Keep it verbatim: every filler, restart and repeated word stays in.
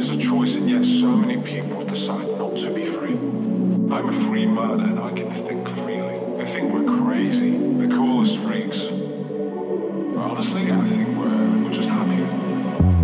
is a choice, and yet so many people decide not to be free. I'm a free man, and I can think freely. They think we're crazy. They call us freaks. But honestly, I think we're, we're just happy.